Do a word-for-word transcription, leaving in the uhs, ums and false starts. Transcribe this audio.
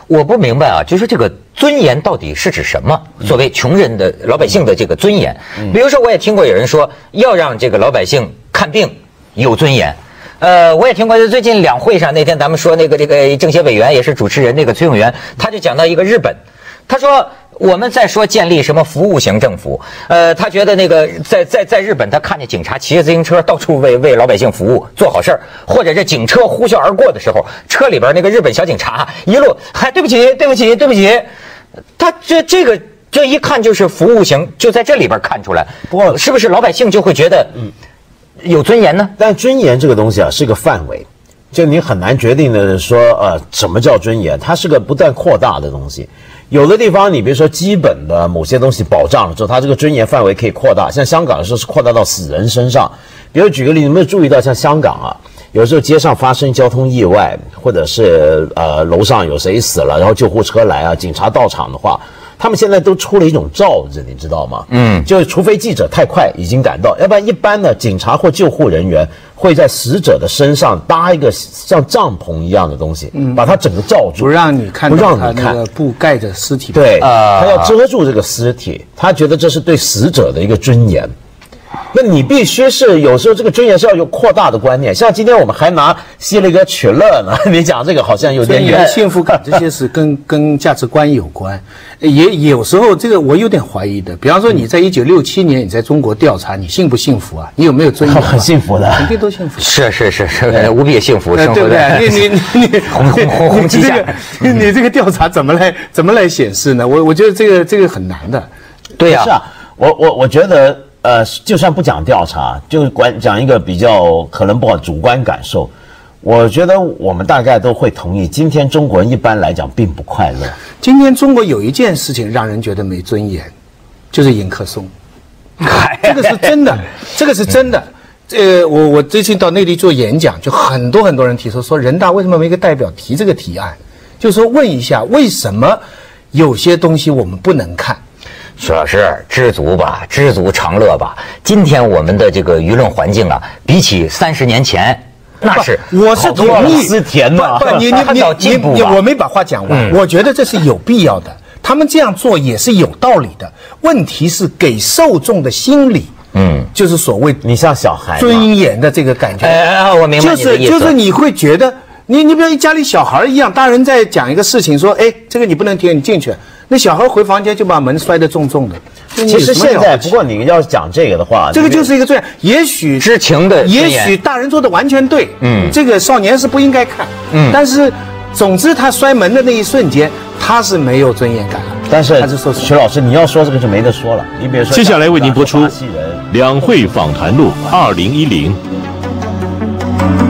我不明白啊，就是这个尊严到底是指什么？所谓穷人的老百姓的这个尊严，比如说我也听过有人说要让这个老百姓看病有尊严。呃，我也听过，最近两会上那天咱们说那个这个政协委员也是主持人那个崔永元，他就讲到一个日本，他说我们在说建立什么服务型政府，呃，他觉得那个在在在日本，他看见警察骑着自行车到处为为老百姓服务做好事儿，或者这警车呼啸而过的时候，车里边那个日本小警察一路还对不起对不起对不起，他这这个这一看就是服务型，就在这里边看出来。不过是不是老百姓就会觉得嗯有尊严呢？ 但尊严这个东西啊是个范围，就你很难决定的说呃什么叫尊严，它是个不断扩大的东西。有的地方，你比如说基本的某些东西保障了之后，它这个尊严范围可以扩大。像香港的时候是扩大到死人身上。比如举个例，你有没有注意到，像香港啊，有时候街上发生交通意外，或者是呃楼上有谁死了，然后救护车来啊，警察到场的话，他们现在都出了一种罩子，你知道吗？嗯，就是除非记者太快已经赶到，要不然一般呢，警察或救护人员会在死者的身上搭一个像帐篷一样的东西，嗯，把它整个罩住， 不让你看到他那个布盖着尸体。 对，他要遮住这个尸体，他觉得这是对死者的一个尊严。那你必须是有时候这个尊严是要有扩大的观念，像今天我们还拿希雷格取乐呢，你讲这个好像有点远。幸福感这些是跟跟价值观有关，也有时候这个我有点怀疑的。比方说你在一九六七年你在中国调查，你幸不幸福啊？你有没有尊严？ 很幸福的， 肯定都幸福。 是是是是，无比幸福，生活对不对？你你你你红红红红旗下， 你这个调查怎么来怎么来显示呢？我我觉得这个这个很难的。 对呀， 是啊，我我我觉得。呃，就算不讲调查，就管讲一个比较可能不好主观感受，我觉得我们大概都会同意，今天中国人一般来讲并不快乐。 今天中国有一件事情让人觉得没尊严，就是迎客松，这个是真的，这个是真的。呃，我我最近到内地做演讲，就很多很多人提出说，人大为什么没个代表提这个提案，就是说问一下为什么有些东西我们不能看。 徐老师，知足吧，知足常乐吧。今天我们的这个舆论环境啊，比起三十年前，那是我是同意思甜嘛。 不，你你你你，我没把话讲完。我觉得这是有必要的，他们这样做也是有道理的。问题是给受众的心理，嗯，就是所谓你像小孩尊严的这个感觉。 哎，我明白你的意思。 就是就是你会觉得，你你比如家里小孩一样，大人在讲一个事情，说，哎，这个你不能听，你进去。那小孩回房间就把门摔得重重的。 其实现在，不过你要讲这个的话， 这个就是一个这样，也许知情的， 也许大人做的完全对，嗯，这个少年是不应该看，嗯，但是，总之他摔门的那一瞬间，他是没有尊严感了。 但是，徐老师，你要说这个就没得说了。你比如说， 接下来为您播出《两会访谈录二零一零》。